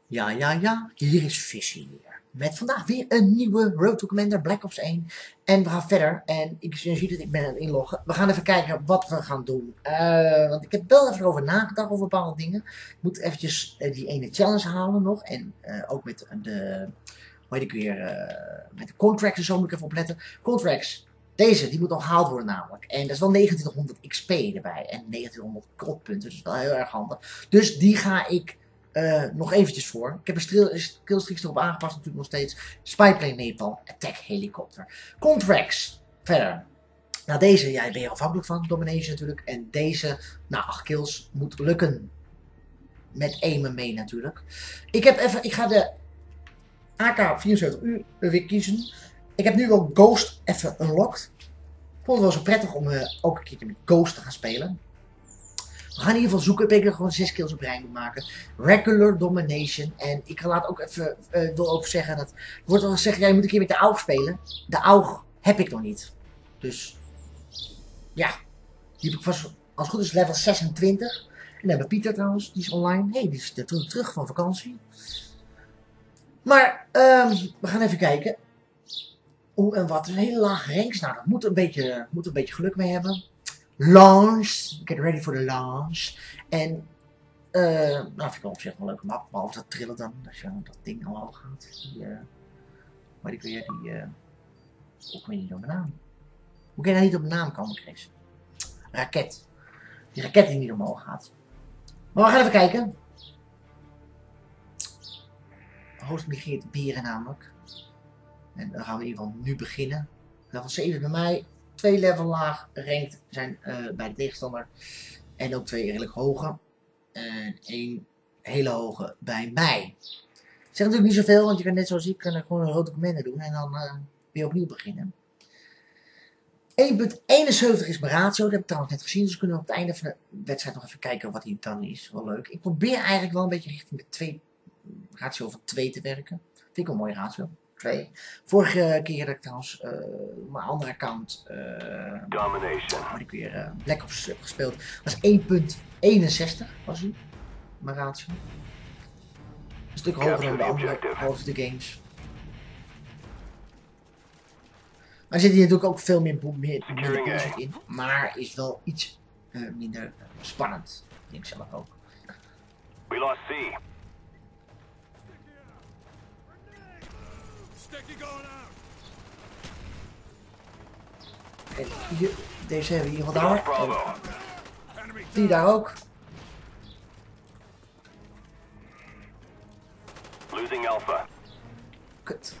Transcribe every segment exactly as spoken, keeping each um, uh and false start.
Ja, ja, ja, hier is Visie weer. Met vandaag weer een nieuwe Road to Commander Black Ops één. En we gaan verder. En ik, je ziet het, ik ben aan het inloggen. We gaan even kijken wat we gaan doen. Uh, want ik heb wel even over nagedacht over bepaalde dingen. Ik moet eventjes uh, die ene challenge halen nog. En uh, ook met de, hoe heet ik weer, uh, met de contracts en zo moet ik even opletten. Contracts. Deze, die moet nog gehaald worden namelijk. En dat is wel negentienhonderd X P erbij. En negentienhonderd krotpunten, dus wel heel erg handig. Dus die ga ik uh, nog eventjes voor. Ik heb een skillstreaks erop aangepast natuurlijk nog steeds. Spyplane Nepal, Attack Helicopter. Contracts. Verder. Nou deze, ja, ben je afhankelijk van. Domination natuurlijk. En deze, nou acht kills, moet lukken. Met aimen mee natuurlijk. Ik heb even, ik ga de A K vierenzeventig uur weer kiezen. Ik heb nu wel Ghost even unlocked. Ik vond het wel zo prettig om uh, ook een keertje met Ghost te gaan spelen. We gaan in ieder geval zoeken. Ik er gewoon zes kills op rij moet maken. Regular Domination. En ik laat ook even, uh, wil ook zeggen dat... Er wordt wel gezegd, ja, je moet een keer met de A U G spelen. De A U G heb ik nog niet. Dus, ja. Die heb ik vast, als het goed is, level zesentwintig. En dan hebben we Pieter trouwens, die is online. Hé, hey, die is terug, terug van vakantie. Maar, uh, we gaan even kijken. Hoe en wat. Een hele lage ranks. Nou, dat moet een beetje, moet een beetje geluk mee hebben. Launch. Get ready for the launch. En, uh, nou, vind ik wel op zich wel een leuke map. Behalve dat trillen dan. Als je dat ding omhoog gaat. Die, uh, maar ik weer die, uh, ik weet niet op mijn naam. Hoe kan je nou niet op mijn naam komen, Chris? Raket. Die raket die niet omhoog gaat. Maar we gaan even kijken. Hoogst migreert bieren namelijk. En dan gaan we in ieder geval nu beginnen. Level zeven bij mij. Twee level laag ranked zijn uh, bij de tegenstander. En ook twee redelijk hoge. En één hele hoge bij mij. Ik zeg natuurlijk niet zoveel, want je kan net zoals ik kan gewoon een rode commander doen. En dan uh, weer opnieuw beginnen. één komma eenenzeventig is mijn ratio. Dat heb ik trouwens net gezien. Dus we kunnen op het einde van de wedstrijd nog even kijken wat die dan is. Wel leuk. Ik probeer eigenlijk wel een beetje richting de twee, ratio van twee te werken. Vind ik een mooie ratio. twee. Vorige keer dat ik trouwens uh, mijn andere account, uh, waar ik weer uh, Black Ops heb gespeeld, was één komma eenenzestig was hij, mijn ratio. Een stuk hoger dan de andere grootste games. Maar er zit hier natuurlijk ook veel meer, meer, meer bullshit in, maar is wel iets uh, minder uh, spannend, denk ik zelf ook. We lost C. En hier, deze hebben we hier vandaan. Die daar ook. Losing Alpha. Kut.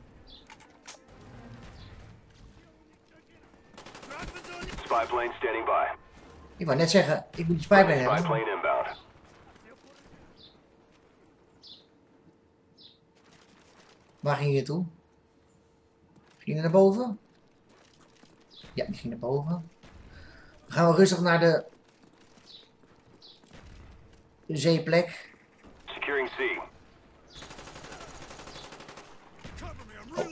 Spyplane standing by. Ik wou net zeggen, ik moet die spyplane hebben. Spyplane inbound. Waar ging je toe? Ging je naar boven? Ja, die ging naar boven. Dan gaan we rustig naar de zeeplek. Securing C. Oh.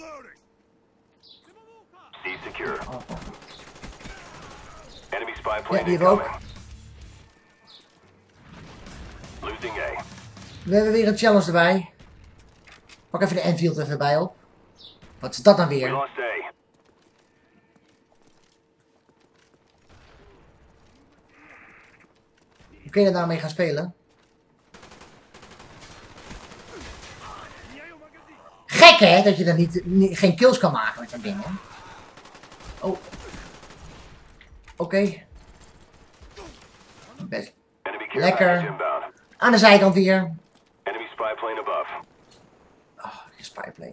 C secure. Oh, oh. Enemy Ja, spyplane die hebben we ook. incoming. Losing A. We hebben weer een challenge erbij. Pak even de Enfield even bij op. Wat is dat nou We weer? lost A. Hoe kun je daarmee gaan spelen? Gek hè, dat je dan niet, niet, geen kills kan maken met zo'n ding hè? Oh. Oké. Okay. Best. Lekker. Aan de zijkant weer. Enemy spyplane above. Oh, geen spyplane.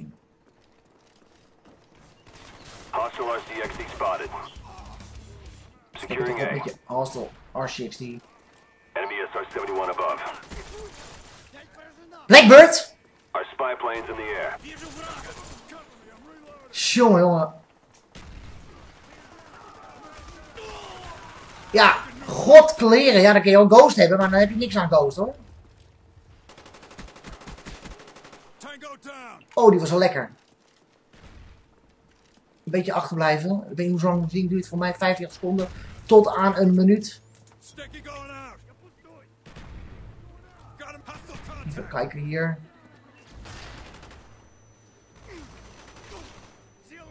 Hostile R C X D spotted. Securing Een A. beetje hostile R C X D. Enemy S R seventy-one above. Blackbird! Our spyplane's in the air. Jongen, jongen. Ja, god kleren. Ja, dan kun je ook Ghost hebben, maar dan heb je niks aan Ghost hoor. Oh, die was wel lekker. Een beetje achterblijven. Ik weet niet hoe lang het ding duurt. Voor mij vijfenveertig seconden tot aan een minuut. Even kijken hier.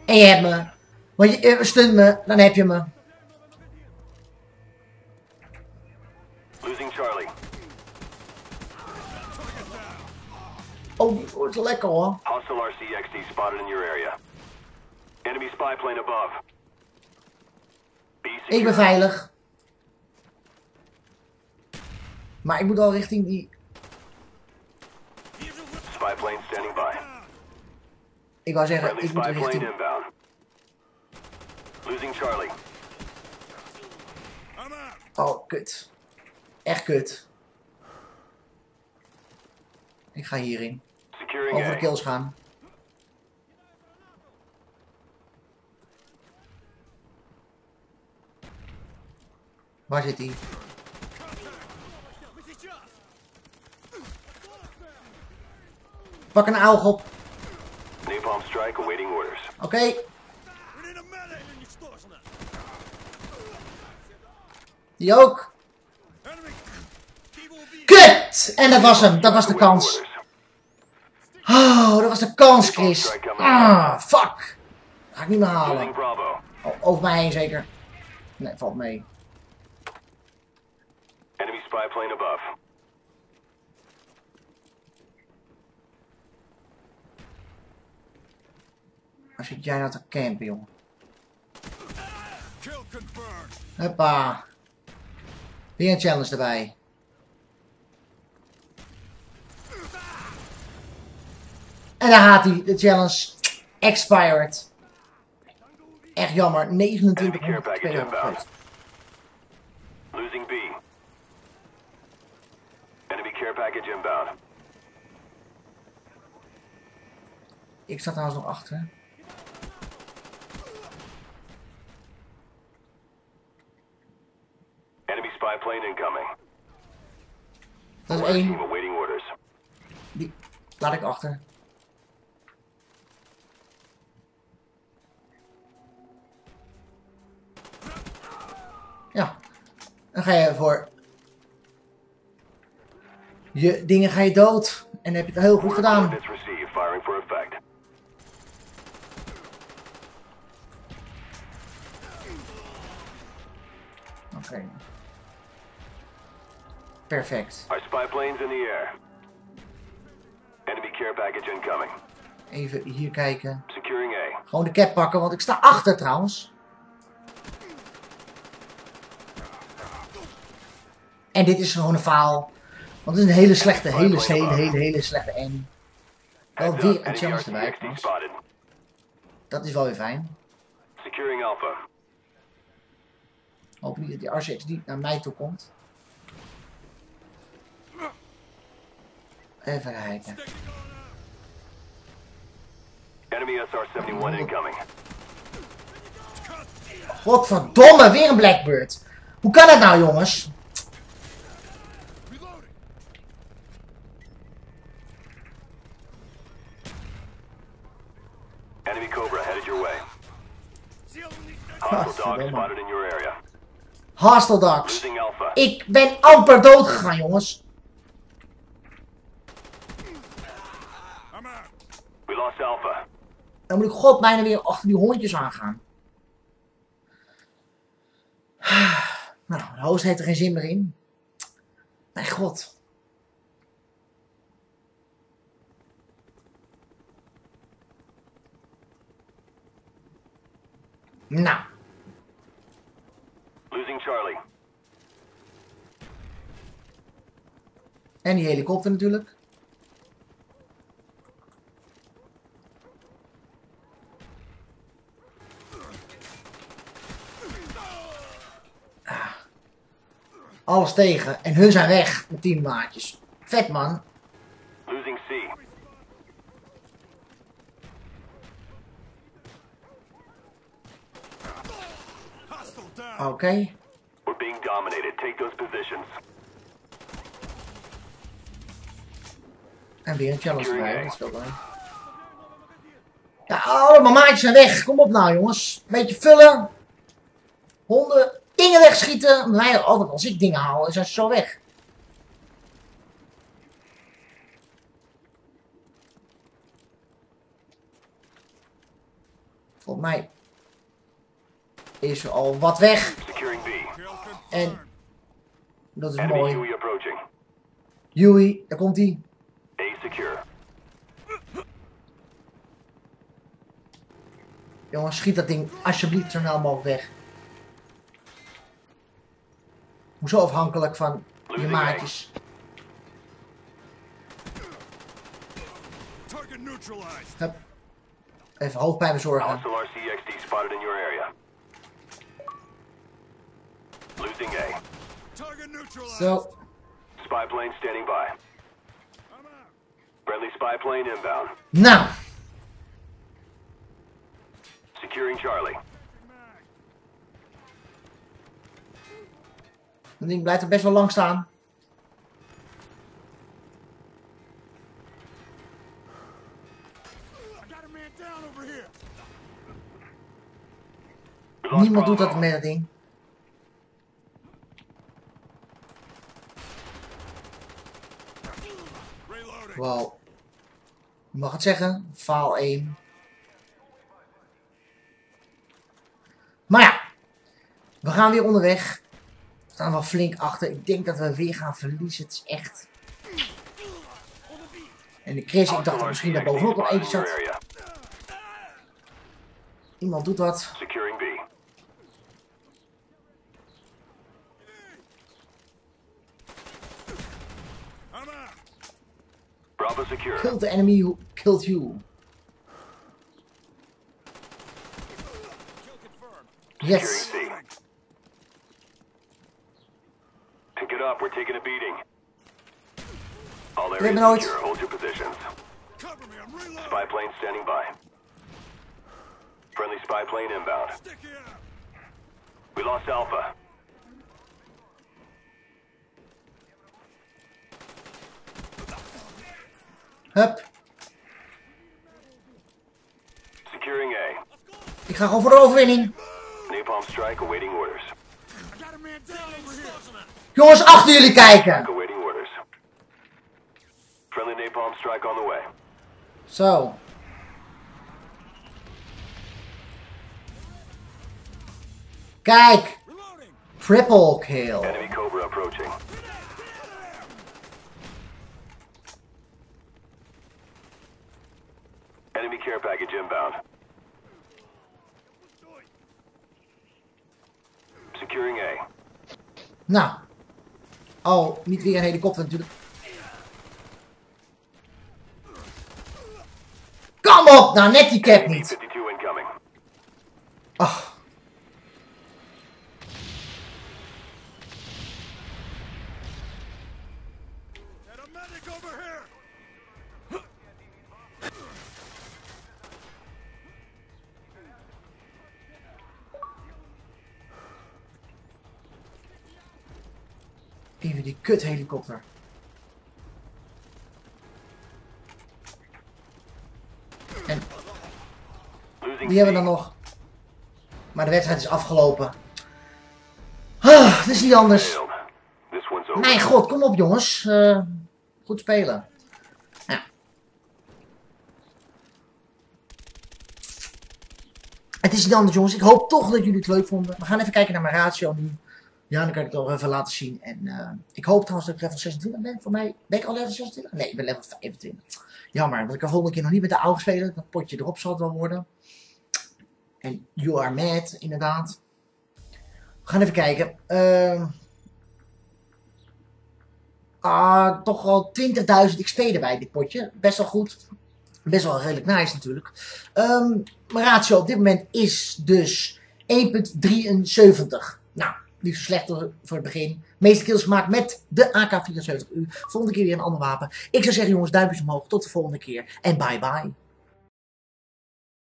En je hebt me. Want je uh, stunt me, dan heb je me. Losing Charlie. Oh, die wordt lekker hoor. Hostile R C X D spotted in your area. Enemy spy plane above. Be secure. Ik ben veilig. Maar ik moet al richting die... Spy plane standing by. Ik wou zeggen, Friendly ik moet spy plane richting... inbound. Losing Charlie. Oh, kut. Echt kut. Ik ga hierin. Securing Over de A. kills gaan. Waar zit hij? Pak een aug op. Napalm strike awaiting orders. Oké. Okay. Die ook. Kut! En dat was hem. Dat was de kans. Oh, dat was de kans, Chris. Ah, fuck. Ga ik niet meer halen. Losing Bravo. Oh, over mij heen zeker. Nee, valt mee. Enemy spy plane above. Waar zit jij nou te campen, jongen? Hoppa. Weer een challenge erbij. En daar gaat hij, de challenge. Expired. Echt jammer, negenentwintig Enemy care package inbound. geweest. Losing B. Enemy care package inbound. Ik sta trouwens nog achter. Enemy spy plane incoming. Dat is Team één. awaiting orders. Die laat ik achter. Ja. Dan ga je voor je dingen ga je dood. En dan heb je het heel goed gedaan. Coordinates received. Firing for effect. Oké. Okay. Perfect. Our spy planes in the air. Enemy care package incoming. Even hier kijken. Securing A. Gewoon de cap pakken, want ik sta achter trouwens. En dit is gewoon een faal. Want het is een hele slechte, hele, hele, hele, hele slechte en. Wel weer een challenge erbij trouwens. Dat is wel weer fijn. Securing Alpha. Hoop niet dat die R C X niet naar mij toe komt. Even kijken. Enemy S R eenenzeventig incoming. Godverdomme, weer een Blackbird. Hoe kan dat nou, jongens? Enemy Cobra headed your way. Hostile dogs spotted in your area. Hostile dogs. Losing Alpha. Ik ben amper dood gegaan, jongens. We lost Alpha. Dan moet ik god bijna weer achter die hondjes aangaan. Nou, de host heeft er geen zin meer in. Mijn god. Nou. Losing Charlie. En die helikopter natuurlijk. Ah. Alles tegen. En hun zijn weg met tien maatjes. Vet man. Losing C. Oké. Okay. We're being dominated. Take those positions. En weer een challenge erbij. Dat speelt bij. Ja, allemaal maatjes zijn weg. Kom op nou, jongens. Beetje vullen. Honden. Dingen wegschieten. Mij altijd als ik dingen haal, zijn ze zo weg. Volgens mij is er al wat weg. Securing B. En dat is Enemy mooi. Huey approaching. Huey, daar komt hij. A secure. Jongens, schiet dat ding alsjeblieft zo snel mogelijk weg. Hoezo afhankelijk van je maatjes. Hup. Even hoofdpijn bezorgen. Hostile R C X D spotted in your area. Losing A. Zo. Spy plane standing by. Friendly spy plane inbound. Nou. Securing Charlie. Dat ding blijft er best wel lang staan. Niemand doet dat met dat ding. Wow. Je mag het zeggen. Faal één. Maar ja. We gaan weer onderweg. We staan wel flink achter. Ik denk dat we weer gaan verliezen. Het is echt. En de Chris, ik dacht dat misschien daar bovenop nog eentje zat. Iemand doet dat. Securing B. Bravo secure. Killed the enemy who killed you. Yes. Securing C. Pick it up, we're taking a beating. All We hebben areas nooit. secure, hold your positions. Spy plane standing by. Friendly spy plane inbound. We lost Alpha. Hup. Securing A. Ik ga gewoon voor de overwinning. Napalm strike awaiting orders. Jongens, achter jullie kijken. Awaiting orders. Friendly napalm strike on the way. Zo. Kijk. Triple kill. Enemy Cobra approaching. Enemy care package inbound. Securing A. Nou. Oh, niet weer een helikopter natuurlijk. Kom op! Nou, net die cap B niet. fifty-two incoming. Ach. Even die kut helikopter. En Losing die hebben we C. dan nog. Maar de wedstrijd is afgelopen. Ah, het is niet anders. Failed. This one's over. Mijn god, kom op jongens. Uh, goed spelen. Ja. Het is niet anders jongens. Ik hoop toch dat jullie het leuk vonden. We gaan even kijken naar mijn ratio nu. Ja, dan kan ik het nog even laten zien. En uh, ik hoop trouwens dat ik level zesentwintig ben. Voor mij ben ik al level zesentwintig? Nee, ik ben level vijfentwintig. Jammer, want ik kan volgende keer nog niet met de oude spelen. Dat potje erop zal het wel worden. En you are mad, inderdaad. We gaan even kijken. Uh, ah, toch al twintigduizend X P erbij, dit potje. Best wel goed. Best wel redelijk nice natuurlijk. Um, mijn ratio op dit moment is dus één komma drieënzeventig. Nou, niet zo slecht voor het begin. De meeste kills gemaakt met de A K vierenzeventig U. Volgende keer weer een ander wapen. Ik zou zeggen jongens, duimpjes omhoog. Tot de volgende keer. En bye bye.